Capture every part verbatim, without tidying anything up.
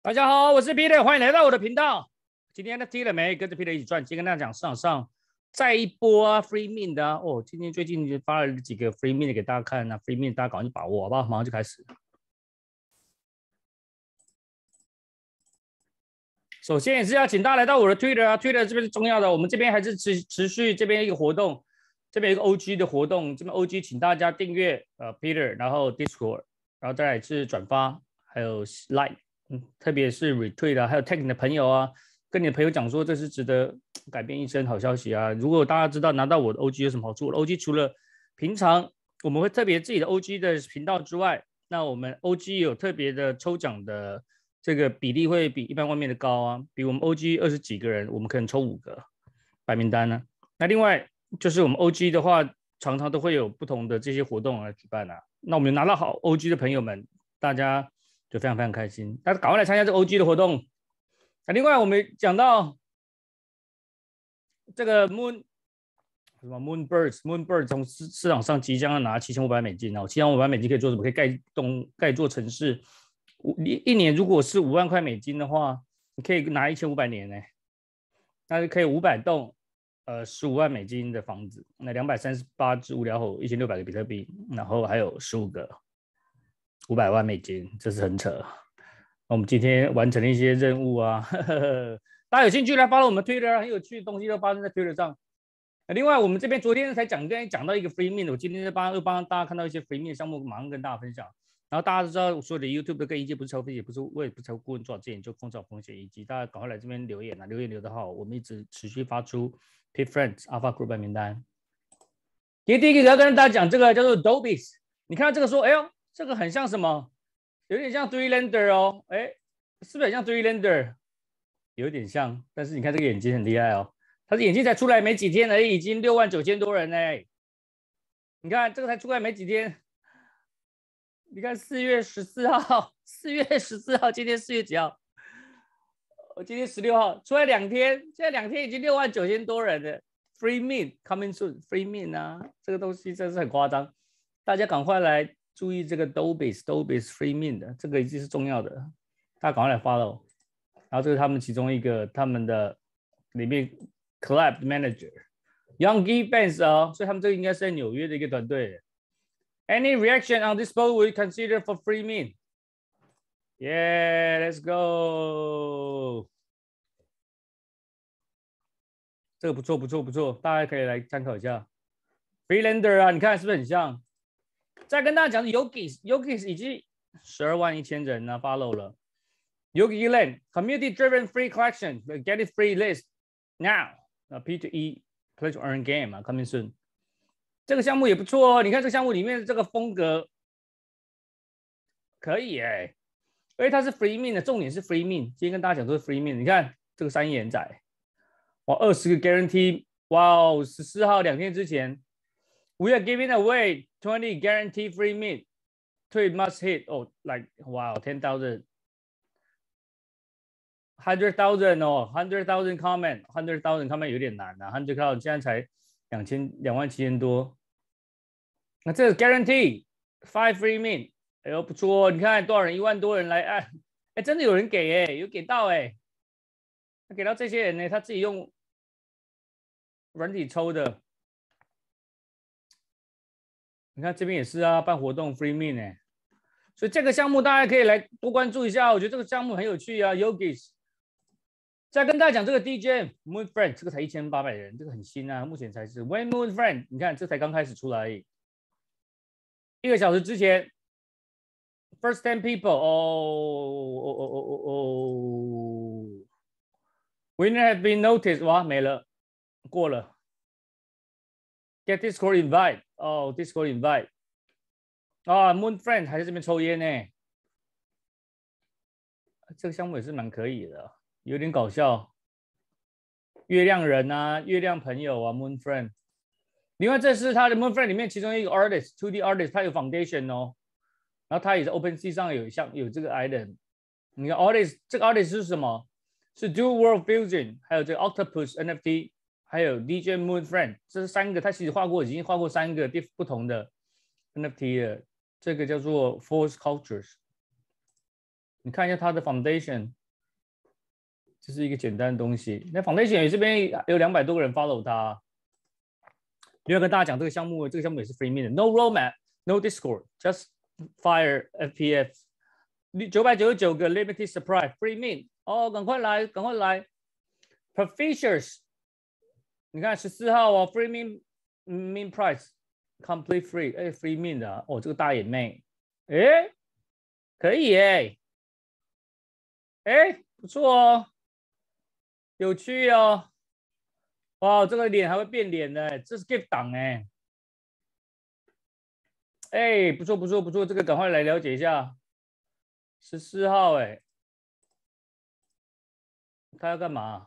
大家好，我是 Peter，欢迎来到我的频道。今天呢，听了没？跟着 Peter 一起赚。今天跟大家讲市场上再一波啊 ，free mint 的啊。哦，今天最近就发了几个 free mint 给大家看啊 ，free mint 大家赶快去把握，好不好？马上就开始。首先也是要请大家来到我的 Twitter 啊 ，Twitter 这边是重要的。我们这边还是持持续这边一个活动，这边有一个 O G 的活动，这边 O G 请大家订阅呃 Peter，然后 Discord， 然后再来是转发，还有 Like。嗯，特别是 retweet 啊，还有 tag 你的朋友啊，跟你的朋友讲说这是值得改变一生好消息啊。如果大家知道拿到我的 O G 有什么好处，我的 O G 除了平常我们会特别自己的 O G 的频道之外，那我们 O G 有特别的抽奖的这个比例会比一般外面的高啊，比我们 O G 二十几个人，我们可能抽五个白名单呢、啊。那另外就是我们 O G 的话，常常都会有不同的这些活动来举办啊。那我们拿到好 O G 的朋友们，大家就非常非常开心，大家赶快来参加这个 O G 的活动。那另外我们讲到这个 Moon 什么 Moonbirds Moonbird 从市市场上即将要拿七千五百美金哦，七千五百美金可以做什么？可以盖栋盖座城市。一年如果是五万块美金的话，你可以拿一千五百年呢，那就可以五百栋呃十五万美金的房子，那两百三十八只无聊猴，一千六百个比特币，然后还有十五个。五百万美金，这是很扯。我们今天完成了一些任务啊，呵呵，大家有兴趣来 follow 我们 Twitter， 很有趣的东西都发生在 Twitter 上。另外，我们这边昨天才讲，刚才讲到一个 free mint， 我今天又帮又帮大家看到一些 free mint 项目，马上跟大家分享。然后大家都知道，所有的 YouTube 都跟一阶不是超费，也不是我也不是顾问做好这研究，控制好风险，以及大家赶快来这边留言啊，留言留得好，我们一直持续发出 Pit Friends Alpha Group 名单。今天第一个要跟大家讲这个叫做 Dobis， 你看到这个说，哎呦。这个很像什么？有点像 three lender 哦，哎，是不是很像 three lender？ 有点像，但是你看这个眼睛很厉害哦，它的眼睛才出来没几天而已，已经六万九千多人嘞。你看这个才出来没几天，你看四月十四号，四月十四号，今天四月几号？我今天十六号，出来两天，现在两天已经六万九千多人了。Free mint coming soon，free mint 啊，这个东西真是很夸张，大家赶快来。注意这个 Dobis Dobis free mint 的，这个一定是重要的，大家赶快来 follow。然后这是他们其中一个他们的里面 Collab Manager Young G Benz 哦，所以他们这个应该是在纽约的一个团队。Any reaction on this poll we consider for free mint? Yeah, let's go。这个不错不错不错，大家可以来参考一下。Freelander 啊，你看是不是很像？再跟大家讲 ，Yogis，Yogis 已经十二万一千人呢 follow 了。Yogi Land Community Driven Free Collection Get It Free List Now P to E Play to Earn Game 啊 ，coming soon。这个项目也不错哦，你看这个项目里面的这个风格可以哎，而且它是 free mint 的，重点是 free mint。今天跟大家讲都是 free mint， 你看这个三眼仔，哇，二十个 guarantee， 哇哦，十四号两天之前。We are giving away twenty guarantee free mint. Tweet must hit. Oh, like wow, ten thousand, hundred thousand 哦 ，hundred thousand comment, hundred thousand comment 有点难啊 ，hundred thousand 现在才两千两万七千多。那这个 guarantee five free mint， 哎呦不错，你看多少人，一万多人来按，哎真的有人给哎，有给到哎，他给到这些人呢，他自己用软体抽的。你看这边也是啊，办活动 free mint 哎，所以这个项目大家可以来多关注一下，我觉得这个项目很有趣啊。Yogis， 再跟大家讲这个 D J Moon Friend， 这个才一千八百人，这个很新啊，目前才是 When Moon Friend， 你看这才刚开始出来而已，一个小时之前 ，First ten people， 哦哦哦哦哦哦 ，Winner have been noticed， 哇没了，过了 ，Get Discord invite。哦 ，Discord invite 啊 ，Moon Friend 还在这边抽烟呢，这个项目也是蛮可以的，有点搞笑。月亮人啊，月亮朋友啊 ，Moon Friend。另外，这是他的 Moon Friend 里面其中一个 artist，two D artist， 他有 foundation 哦，然后他也在 OpenSea 上有像有这个 item。你看 artist 这个 artist 是什么？是 Do World Fusion， 还有这个 Octopus N F T。还有 D J Moon Friend， 这是三个，他其实画过，已经画过三个不同的 N F T 了。这个叫做 Force Cultures， 你看一下它的 foundation， 这是一个简单的东西。那 foundation 这边有两百多个人 follow 它。另外跟大家讲这个项目，这个项目也是 free mint 的 ，no roadmap，no Discord，just fire F P F， 九百九十九个 limited supply free mint， 哦，赶快来，赶快来 ，Professors， 你看十四号哦 ，free mint mint price complete free， 哎 ，free mint 的、啊，哦，这个大眼妹，哎，可以哎，哎，不错哦，有趣哦。哇，这个脸还会变脸的，这是 gift 档哎，哎，不错不错不错，这个赶快来了解一下。十四号哎，他要干嘛？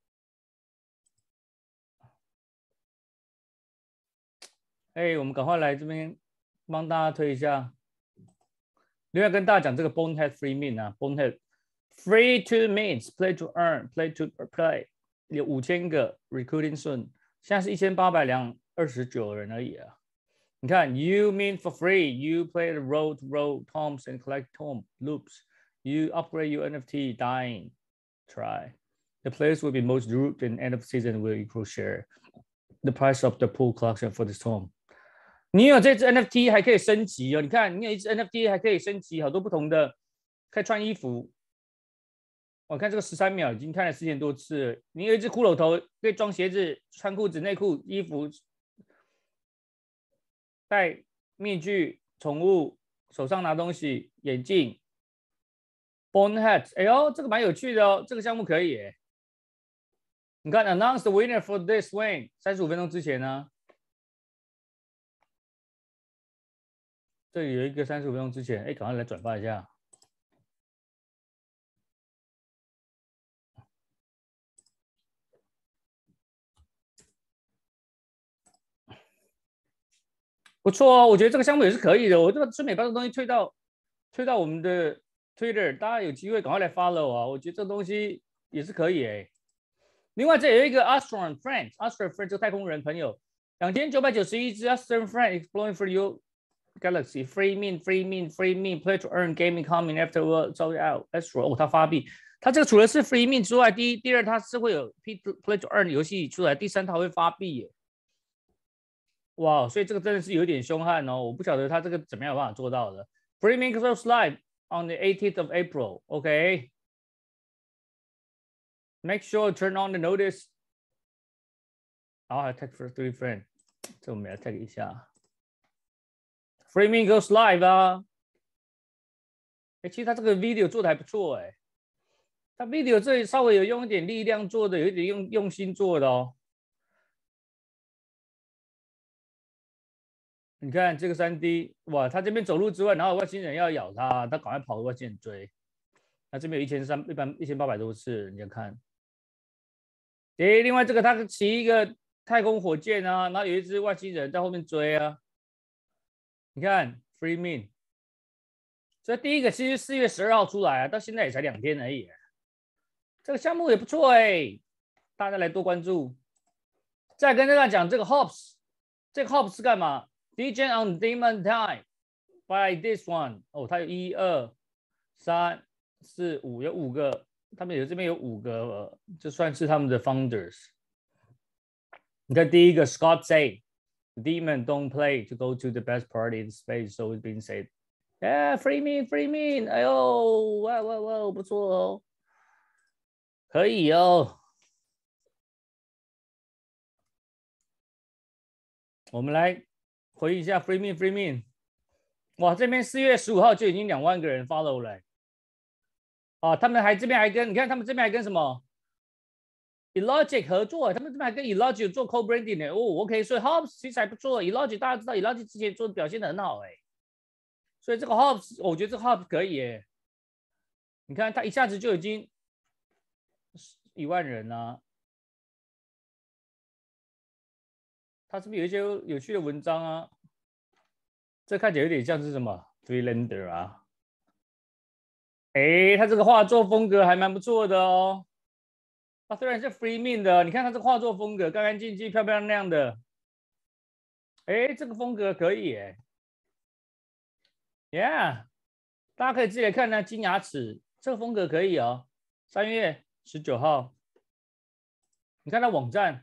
哎，我们赶快来这边帮大家推一下。另外跟大家讲这个 Bonehead Free Mint 啊 ，Bonehead Free to Mint Play to Earn Play to Play 有五千个 Recruiting Soon， 现在是一千八百两二十九人而已啊。你看 ，You mint for free, you play the road road toms and collect tom loops, you upgrade your N F T, dying, try. The players will be most grouped in end of season will equal share the price of the pool collection for this tom. 你有这只 N F T 还可以升级哦，你看你有一只 N F T 还可以升级好多不同的，可以穿衣服。我看这个十三秒已经看了四千多次了。你有一只骷髅头可以装鞋子、穿裤子、内裤、衣服。戴面具、宠物，手上拿东西、眼镜 ，Bone Hat， 哎呦，这个蛮有趣的哦，这个项目可以耶。你看 ，Announce the winner for this win， 三十五分钟之前呢，这里有一个三十五分钟之前，哎，赶快来转发一下。不错哦，我觉得这个项目也是可以的。我这个顺美把这个东西推到推到我们的 Twitter， 大家有机会赶快来 follow 啊！我觉得这个东西也是可以哎。另外，这有一个 Astron Friend，Astron Friend 这个太空人朋友，两千九百九十一只 Astron Friend exploring for your galaxy free mint free mint free mint play to earn gaming coming after world sold out Astro 哦，它发币，它这个除了是 free mint 之外，第一、第二它是会有 play to earn 游戏出来，第三它会发币耶。哇，所以这个真的是有点凶悍哦，我不晓得他这个怎么样有办法做到的。Free Mint goes live on the eighteenth of April. OK. Make sure to turn on the notice. 然后还 tag for three friend， 这我们来 tag 一下。Free Mint goes live 啊，哎，其实他这个 video 做的还不错哎，他 video 这里稍微有用一点力量做的，有一点用用心做的哦。你看这个三 D， 哇，他这边走路之外，然后外星人要咬他，他赶快跑，外星人追。那这边有一千三，一般一千八百多次，你看。诶，另外这个他骑一个太空火箭啊，然后有一只外星人在后面追啊。你看 ，Free Mint， 所以第一个其实四月十二号出来啊，到现在也才两天而已。这个项目也不错哎、欸，大家来多关注。再跟大家讲这个 Hops， 这个 Hops 是干嘛 ？D J on Demon Time by this one， 哦，它有一二三四五，有五个，他们有这边有五个，这算是他们的 founders。你看第一个 Scott say，Demon don't play to go to the best party in space, so it's been said. Yeah, free me, free me. 哎呦，哇哇哇，不错哦，可以哦。我们来回忆一下 free me, free me。哇，这边四月十五号就已经两万个人 follow 了。啊，他们还这边还跟你看，他们这边还跟什么 Elogic 合作，他们这边还跟 Elogic 做 co-branding 呢。哦 ，OK， 所以 Hops 其实还不错。Elogic 大家知道 ，Elogic 之前做的表现的很好哎，所以这个 Hops 我觉得这个 Hops 可以耶。你看他一下子就已经一万人了、啊，他是不是有一些有趣的文章啊？这看起来有点像是什么 Freelander 啊？哎，他这个画作风格还蛮不错的哦。他虽然是 Free Mint 的，你看他这个画作风格干干净净、漂漂亮亮的。哎，这个风格可以耶。Yeah， 大家可以自己来看呢。金牙齿这个风格可以哦。三月十九号，你看它网站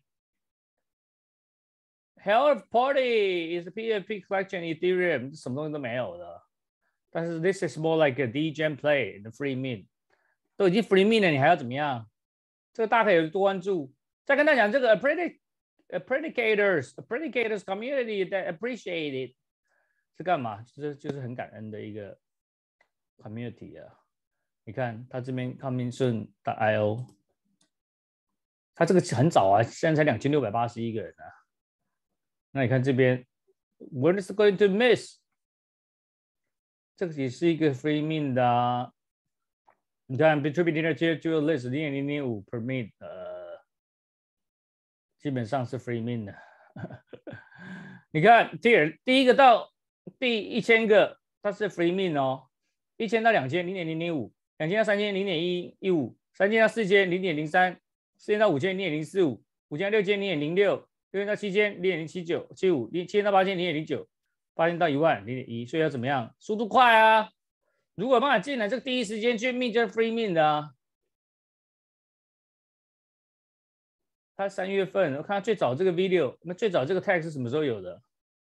，Hell of Party is a P F P collection Ethereum， 什么东西都没有的。但是 this is more like a D J play the free mint， 都已经 free mint 了，你还要怎么样？这个大家可以多关注。再跟大家讲这个 predict predicators predicators community that appreciate it 是干嘛？就是就是很感恩的一个 community 啊。你看他这边 coming soon I O， 他这个很早啊，现在才两千六百八十一个人啊。那你看这边 ，When is going to miss？ 这个也是一个 free mint 的啊。你看 ，Contributor Tier Two List 零点零零五 per mint， 呃，基本上是 free mint 的。你看 Tier 第一个到第一千个，它是 free mint 哦，一千到两千零点零零五。两千到三千零点一一五，三千到四千零点零三，四千到五千零点零四五，五千到六千零点零六，六千到七千零点零七九七五，七千到八千零点零九，八千到一万零点一，所以要怎么样？速度快啊！如果有办法进来，这个第一时间去 mint 就是 free mint 的啊。它三月份，我看它最早这个 video， 那最早这个 tag 是什么时候有的？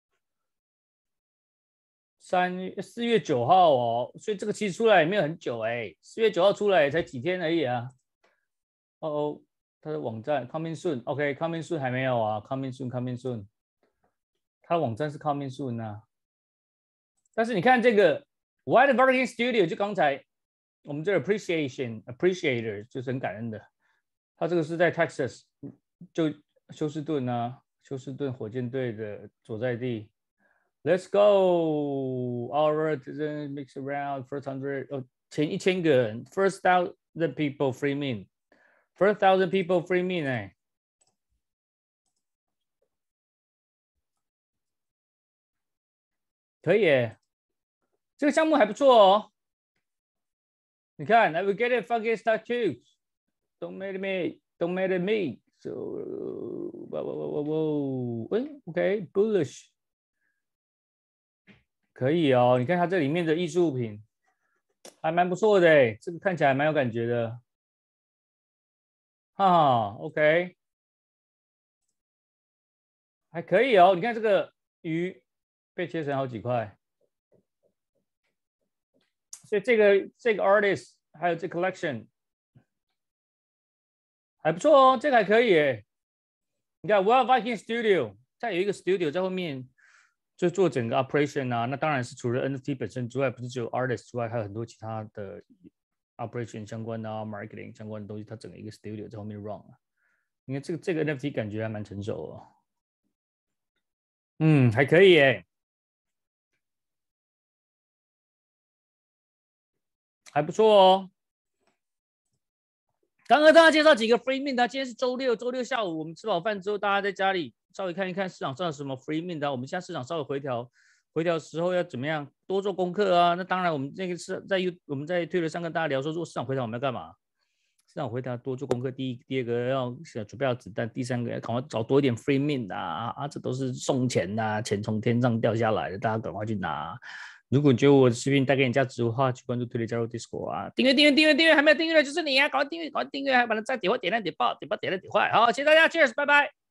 三月四月九号哦，所以这个其实出来也没有很久哎，四月九号出来也才几天而已啊。哦哦，它的网站 coming soon，OK，coming soon 还没有啊 ，coming soon，coming soon， 它的网站是 coming soon 啊。但是你看这个 White Bargain Studio， 就刚才我们这个 appreciation appreciator 就是很感恩的，它这个是在 Texas， 就休斯顿啊，休斯顿火箭队的所在地。Let's go! Our mix around first hundred 哦，前一千个人 ，first thousand people free mint， first thousand people free mint 哎，可以耶，这个项目还不错哦。你看 ，I will get it fucking start too. Don't matter me, don't matter me. So, whoa, whoa, whoa, whoa. OK, bullish. 可以哦，你看它这里面的艺术品还蛮不错的哎，这个看起来蛮有感觉的，哈哈 ，OK， 还可以哦。你看这个鱼被切成好几块，所以这个这个 artist 还有这 collection 还不错哦，这个还可以哎。你看 Wild Viking Studio， 再有一个 studio 在后面。就做整个 operation 啊，那当然是除了 N F T 本身之外，不是只有 artist 之外，还有很多其他的 operation 相关的啊 ，marketing 相关的东西，它整个一个 studio 在后面 run 啊。你看这个这个 N F T 感觉还蛮成熟哦，嗯，还可以耶，还不错哦。刚刚大家介绍几个 free mint 啊，今天是周六，周六下午我们吃饱饭之后，大家在家里。稍微看一看市场上有什么 free mint 啊，我们现在市场稍微回调，回调时候要怎么样？多做功课啊。那当然，我们那个是在 U， 我们在推特上跟大家聊说，如果市场回调我们要干嘛？市场回调多做功课，第一、第二个要准备好子弹，第三个要赶快找多一点 free mint 啊啊，这都是送钱呐、啊，钱从天上掉下来的，大家赶快去拿。如果觉得我的视频带给你价值的话，去关注推特，加入 Discord 啊，订阅订阅订阅订阅，还没有订阅的就是你啊，赶快订阅，赶快订阅，还把它再点坏点亮点爆点爆点亮点坏，好，谢谢大家 ，Cheers， 拜拜。